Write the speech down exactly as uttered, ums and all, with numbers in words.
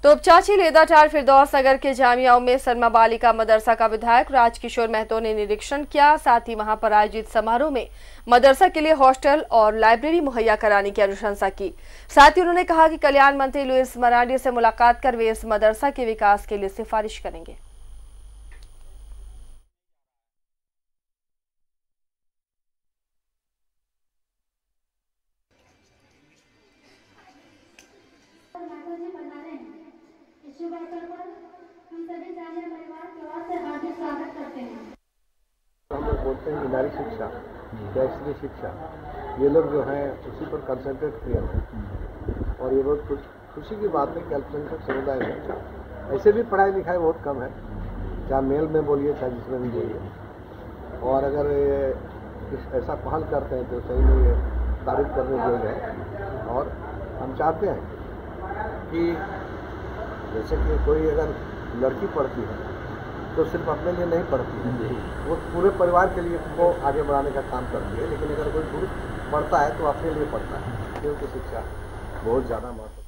तोपचाची लेदाटार फिरदौस नगर के जामिया में सरमा बालिका मदरसा का विधायक राजकिशोर महतो ने निरीक्षण किया। साथ ही वहां पर आयोजित समारोह में मदरसा के लिए हॉस्टल और लाइब्रेरी मुहैया कराने की अनुशंसा की। साथ ही उन्होंने कहा कि कल्याण मंत्री लुइस मरांडी से मुलाकात कर वे इस मदरसा के विकास के लिए सिफारिश करेंगे। शुभ अवसर पर हम सभी जामिया परिवार की ओर से हार्दिक स्वागत करते हैं। हम लोग बोलते हैं नारी शिक्षा, वैश्विक शिक्षा, ये लोग जो हैं उसी पर कंसंट्रेट किया है और ये बहुत खुशी की बात है कि अल्पसंख्यक समुदाय में ऐसे भी पढ़ाई लिखाई बहुत कम है, चाहे मेल में बोलिए चाहे जिसमें भी बोलिए। और अगर ये ऐसा पहल करते हैं तो सही में ये तारीफ करने योग्य है। और हम चाहते हैं कि जैसे कि कोई अगर लड़की पढ़ती है तो सिर्फ अपने लिए नहीं पढ़ती है, वो पूरे परिवार के लिए को आगे बढ़ाने का काम करती है। लेकिन अगर कोई पुरुष पढ़ता है तो अपने लिए पढ़ता है, क्योंकि शिक्षा बहुत ज़्यादा महत्व